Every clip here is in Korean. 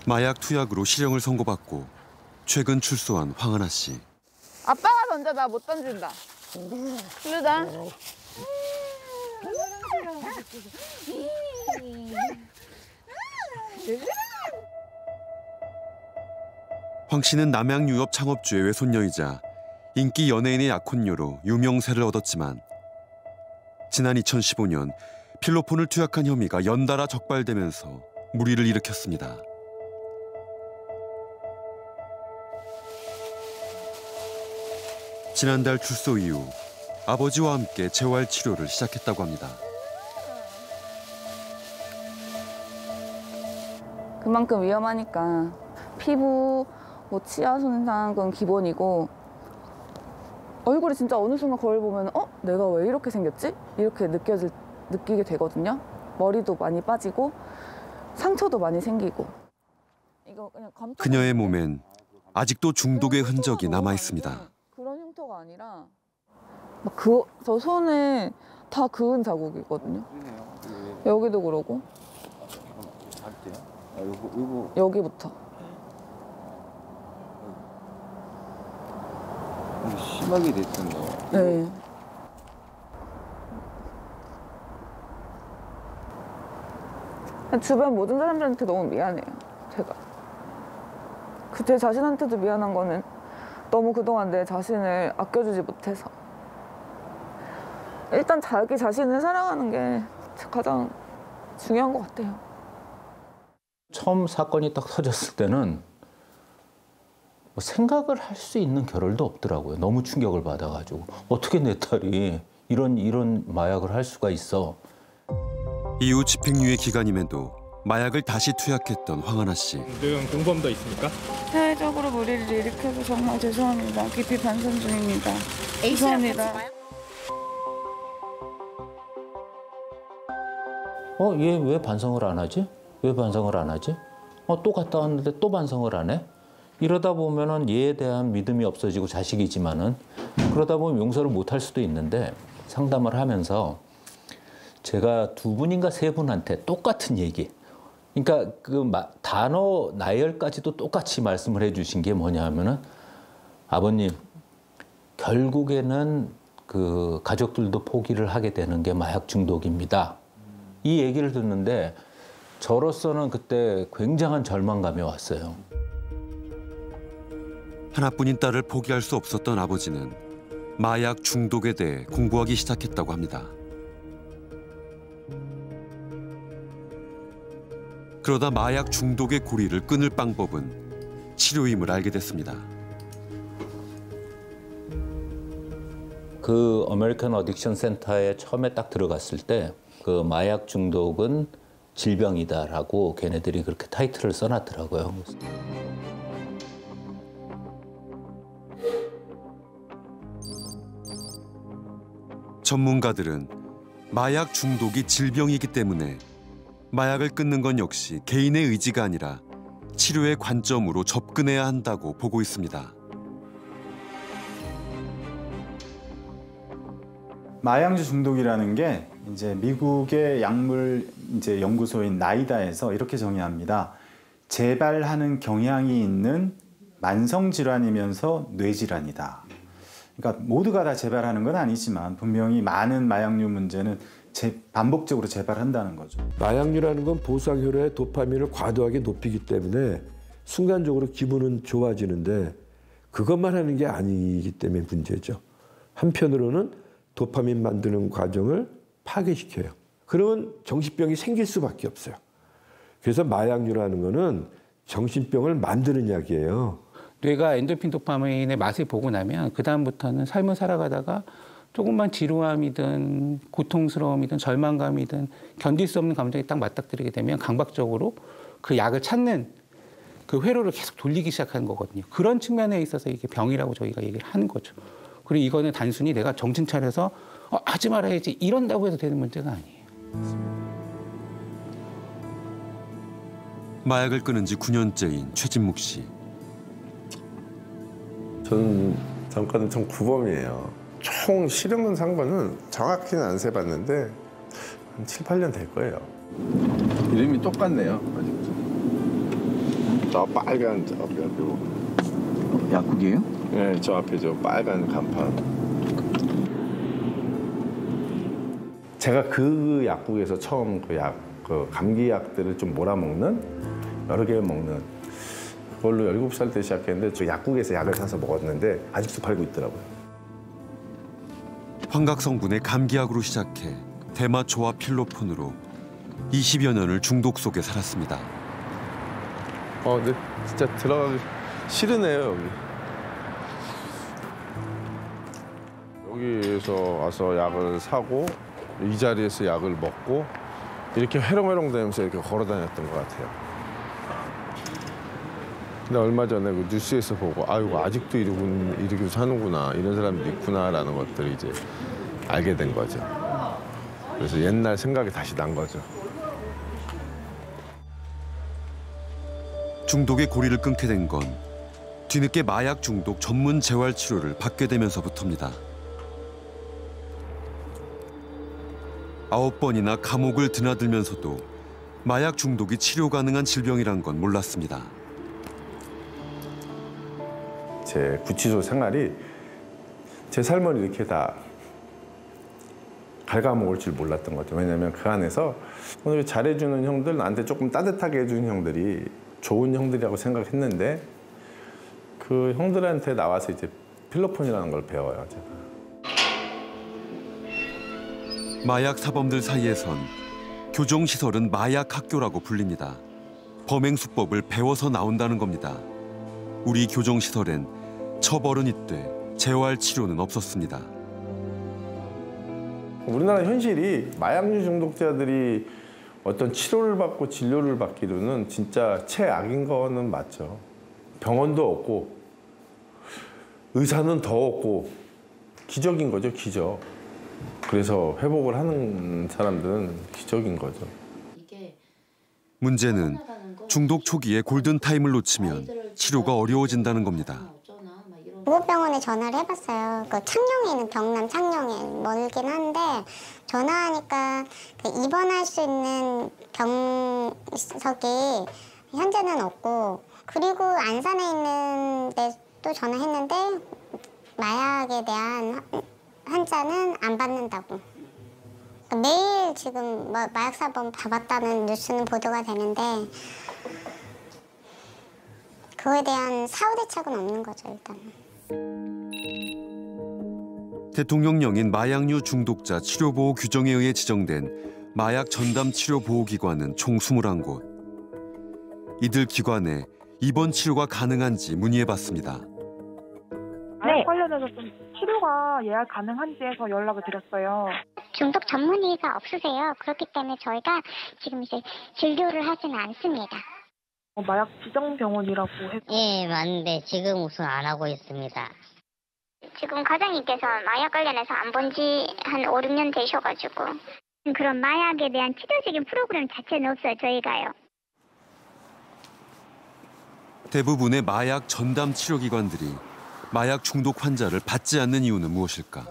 마약 투약으로 실형을 선고받고 최근 출소한 황하나 씨. 아빠가 던져, 나 못 던진다. 그러다. 황 씨는 남양 유업 창업주의 외손녀이자 인기 연예인의 약혼녀로 유명세를 얻었지만 지난 2015년 필로폰을 투약한 혐의가 연달아 적발되면서 물의를 일으켰습니다. 지난달 출소 이후 아버지와 함께 재활 치료를 시작했다고 합니다. 그만큼 위험하니까 피부, 치아 손상 그건 기본이고 얼굴이 진짜 어느 순간 거울 보면 내가 왜 이렇게 생겼지? 이렇게 느끼게 되거든요. 머리도 많이 빠지고 상처도 많이 생기고. 이거 그냥 그녀의 몸엔 아직도 중독의 흔적이 남아 있습니다. 그런 흉터가 아니라 저 손에 다 그은 자국이거든요. 여기도 그러고. 여기부터. 심하게 됐던 거. 네. 주변 모든 사람들한테 너무 미안해요, 제가. 제 자신한테도 미안한 거는 너무 그동안 내 자신을 아껴주지 못해서. 일단 자기 자신을 사랑하는 게 가장 중요한 것 같아요. 처음 사건이 딱 터졌을 때는 생각을 할 수 있는 겨를도 없더라고요. 너무 충격을 받아가지고 어떻게 내 딸이 이런 마약을 할 수가 있어. 이후 집행유예 기간임에도 마약을 다시 투약했던 황하나 씨. 등 공범도 있습니까? 사회적으로 무리를 일으켜서 정말 죄송합니다. 깊이 반성 중입니다. 죄송합니다. 얘 왜 반성을 안 하지? 왜 반성을 안 하지? 또 갔다 왔는데 또 반성을 안 해? 이러다 보면은 얘에 대한 믿음이 없어지고 자식이지만은 그러다 보면 용서를 못 할 수도 있는데 상담을 하면서 제가 2분인가 3분한테 똑같은 얘기. 그러니까 그 단어 나열까지도 똑같이 말씀을 해주신 게 뭐냐 하면은 아버님 결국에는 그 가족들도 포기를 하게 되는 게 마약 중독입니다. 이 얘기를 듣는데 저로서는 그때 굉장한 절망감이 왔어요. 하나뿐인 딸을 포기할 수 없었던 아버지는 마약 중독에 대해 공부하기 시작했다고 합니다. 그러다 마약 중독의 고리를 끊을 방법은 치료임을 알게 됐습니다. 그 아메리칸 어딕션 센터에 처음에 딱 들어갔을 때 그 마약 중독은 질병이다라고 걔네들이 그렇게 타이틀을 써놨더라고요. 전문가들은 마약 중독이 질병이기 때문에 마약을 끊는 건 역시 개인의 의지가 아니라 치료의 관점으로 접근해야 한다고 보고 있습니다. 마약류 중독이라는 게 이제 미국의 약물 연구소인 나이다에서 이렇게 정의합니다. 재발하는 경향이 있는 만성 질환이면서 뇌질환이다. 그러니까 모두가 다 재발하는 건 아니지만 분명히 많은 마약류 문제는 반복적으로 재발한다는 거죠. 마약류라는 건 보상 혈액 도파민을 과도하게 높이기 때문에 순간적으로 기분은 좋아지는데 그것만 하는 게 아니기 때문에 문제죠. 한편으로는 도파민 만드는 과정을 파괴시켜요. 그러면 정신병이 생길 수밖에 없어요. 그래서 마약류라는 거는 정신병을 만드는 약이에요. 뇌가 엔도르핀 도파민의 맛을 보고 나면 그다음부터는 삶을 살아가다가 조금만 지루함이든 고통스러움이든 절망감이든 견딜 수 없는 감정이 딱 맞닥뜨리게 되면 강박적으로 그 약을 찾는 그 회로를 계속 돌리기 시작하는 거거든요. 그런 측면에 있어서 이게 병이라고 저희가 얘기를 하는 거죠. 그리고 이거는 단순히 내가 정신 차려서 하지 말아야지 이런다고 해서 되는 문제가 아니에요. 마약을 끊은 지 9년째인 최진묵 씨. 저는 잠깐은 좀 구범이에요. 총 실형은 산 거는 정확히는 안 세봤는데 한 7, 8년 될 거예요. 이름이 똑같네요. 저 빨간 저 앞에 약국이에요? 네, 저 앞에 저 빨간 간판. 제가 그 약국에서 처음 그 감기 약들을 좀 몰아먹는 여러 개 먹는 그걸로 17살 때 시작했는데 저 약국에서 약을 사서 먹었는데 아직도 팔고 있더라고요. 환각 성분의 감기약으로 시작해 대마초와 필로폰으로 20여 년을 중독 속에 살았습니다. 근데 진짜 들어가기 싫으네요, 여기. 여기에서 와서 약을 사고 이 자리에서 약을 먹고 이렇게 회롱회롱 다니면서 이렇게 걸어 다녔던 것 같아요. 근데 얼마 전에 그 뉴스에서 보고 아이고 아직도 이러고 사는구나, 이런 사람들이 있구나라는 것들을 이제 알게 된 거죠. 그래서 옛날 생각이 다시 난 거죠. 중독의 고리를 끊게 된 건 뒤늦게 마약 중독 전문 재활치료를 받게 되면서부터입니다. 9번이나 감옥을 드나들면서도 마약 중독이 치료 가능한 질병이란 건 몰랐습니다. 제 구치소 생활이 제 삶을 이렇게 다 갉아먹을 줄 몰랐던 거죠. 왜냐하면 그 안에서 오늘 잘해주는 형들, 나한테 조금 따뜻하게 해주는 형들이 좋은 형들이라고 생각했는데 그 형들한테 나와서 이제 필로폰이라는 걸 배워요, 제가. 마약 사범들 사이에선 교정시설은 마약 학교라고 불립니다. 범행 수법을 배워서 나온다는 겁니다. 우리 교정시설엔 처벌은 있되 재활치료는 없었습니다. 우리나라 현실이 마약류 중독자들이 어떤 치료를 받고 진료를 받기로는 진짜 최악인 거는 맞죠. 병원도 없고 의사는 더 없고 기적인 거죠, 기적. 그래서 회복을 하는 사람들은 기적인 거죠. 문제는 중독 초기에 골든타임을 놓치면 치료가 어려워진다는 겁니다. 무급병원에 전화를 해봤어요. 그 창녕에 있는 경남 창녕에 멀긴 한데 전화하니까 그 입원할 수 있는 병석이 현재는 없고, 그리고 안산에 있는 데 또 전화했는데 마약에 대한 환자는 안 받는다고. 매일 지금 마약 사범 잡았다는 뉴스는 보도가 되는데 그거에 대한 사후 대책은 없는 거죠, 일단. 대통령령인 마약류 중독자 치료보호 규정에 의해 지정된 마약 전담 치료보호기관은 총 21곳. 이들 기관에 입원 치료가 가능한지 문의해봤습니다. 마약 관련해서 좀 치료가 예약 가능한지에서 연락을 드렸어요. 중독 전문의가 없으세요. 그렇기 때문에 저희가 지금 이제 진료를 하지는 않습니다. 마약 지정병원이라고 해서. 예, 맞는데 지금 우선 안 하고 있습니다. 지금 과장님께서 마약 관련해서 안 본 지 한 5, 6년 되셔가지고 그런 마약에 대한 치료적인 프로그램 자체는 없어요, 저희가요. 대부분의 마약 전담 치료기관들이 마약 중독 환자를 받지 않는 이유는 무엇일까?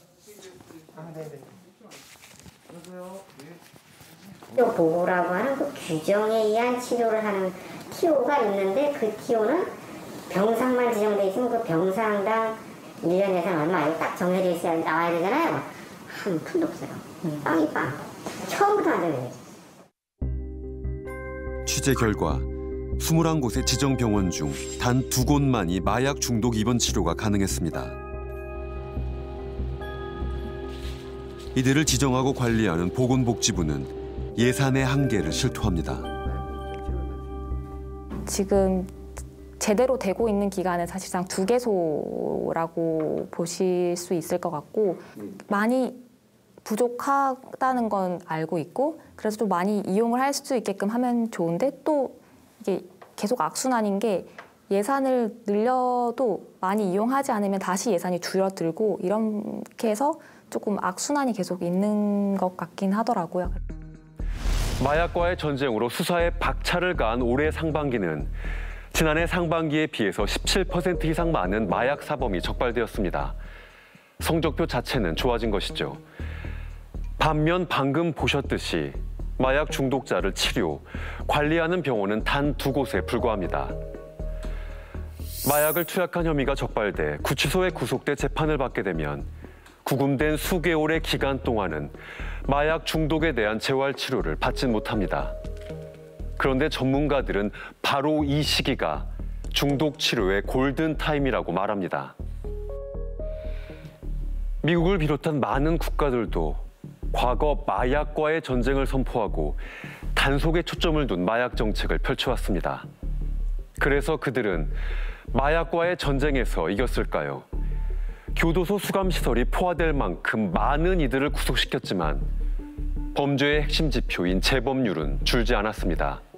치료보호라고 하는 그 규정에 의한 치료를 하는 TO가 있는데 그 TO는 병상만 지정돼 있으면 그 병상당 1년 예산 얼마 이거 딱 정해져 있어야 나와야 되잖아요. 한 푼도 없어요. 빵이 빵. 처음부터 안 되는 거죠. 취재 결과 21곳의 지정병원 중 단 2곳만이 마약 중독 입원 치료가 가능했습니다. 이들을 지정하고 관리하는 보건복지부는 예산의 한계를 실토합니다. 지금 제대로 되고 있는 기관은 사실상 2개소라고 보실 수 있을 것 같고 많이 부족하다는 건 알고 있고 그래서 좀 많이 이용을 할 수 있게끔 하면 좋은데 또 이게 계속 악순환인 게 예산을 늘려도 많이 이용하지 않으면 다시 예산이 줄어들고 이렇게 해서 조금 악순환이 계속 있는 것 같긴 하더라고요. 마약과의 전쟁으로 수사에 박차를 가한 올해 상반기는 지난해 상반기에 비해서 17% 이상 많은 마약 사범이 적발되었습니다. 성적표 자체는 좋아진 것이죠. 반면 방금 보셨듯이 마약 중독자를 치료, 관리하는 병원은 단 2곳에 불과합니다. 마약을 투약한 혐의가 적발돼 구치소에 구속돼 재판을 받게 되면 구금된 수개월의 기간 동안은 마약 중독에 대한 재활치료를 받진 못합니다. 그런데 전문가들은 바로 이 시기가 중독 치료의 골든타임이라고 말합니다. 미국을 비롯한 많은 국가들도 과거 마약과의 전쟁을 선포하고 단속에 초점을 둔 마약 정책을 펼쳐왔습니다. 그래서 그들은 마약과의 전쟁에서 이겼을까요? 교도소 수감시설이 포화될 만큼 많은 이들을 구속시켰지만 범죄의 핵심 지표인 재범률은 줄지 않았습니다.